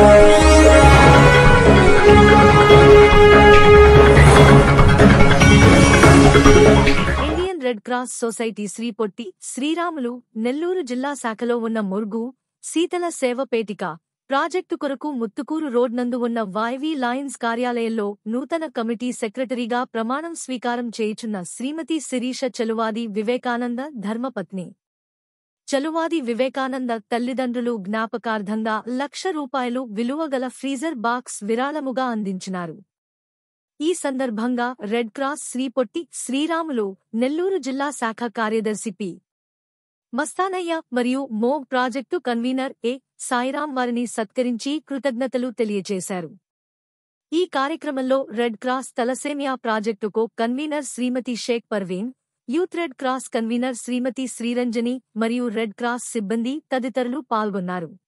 Indian Red Cross Society Sri Potti Sriramulu Nellore జిల్లా శాఖలో ఉన్న ముర్గు శీతల సేవపేటిక ప్రాజెక్టు కొరకు ముత్తుకూరు రోడ్ నందు ఉన్న వైవి లయన్స్ కార్యాలయంలో నూతన కమిటీ సెక్రటరీగా ప్రమాణం స్వీకారం చేయుచున్న శ్రీమతి శిరీష చలువాది వివేకానంద ధర్మపత్ని. చలువాది వివేకానంద తల్లిదండ్రులు జ్ఞాపకార్థంగా ₹1,00,000 విలువగల ఫ్రీజర్ బాక్స్ విరాళముగా అందించినారు. ఈ సందర్భంగా రెడ్ క్రాస్ శ్రీ పొట్టి శ్రీరాములు నెల్లూరు జిల్లా శాఖ కార్యదర్శి పి. మస్తానయ్య మరియు మోగ్ ప్రాజెక్టు కన్వీనర్ ఎ. సాయిరాం వారిని సత్కరించి కృతజ్ఞతలు తెలియజేశారు. ఈ కార్యక్రమంలో రెడ్ క్రాస్ తలసేమియా ప్రాజెక్టుకు convener Srimathi Sheikh Parveen, Youth Red Cross convener Srimathi Sriranjani మరియు రెడ్ క్రాస్ సిబ్బంది తదితరులు పాల్గొన్నారు.